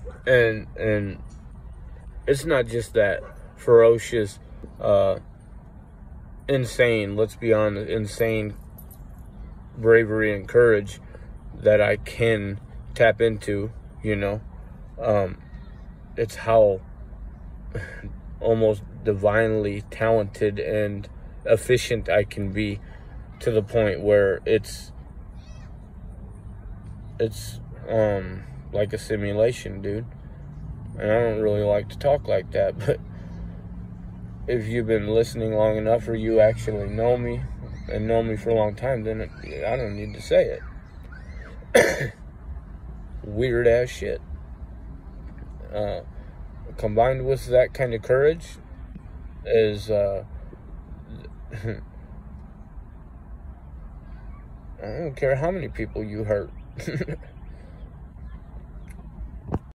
And it's not just that ferocious, insane, let's be honest, insane bravery and courage that I can tap into, you know. It's how almost divinely talented and efficient I can be, to the point where it's like a simulation, dude. And I don't really like to talk like that, but if you've been listening long enough, or you actually know me and know me for a long time, then I don't need to say it. Weird ass shit. Combined with that kind of courage is I don't care how many people you hurt.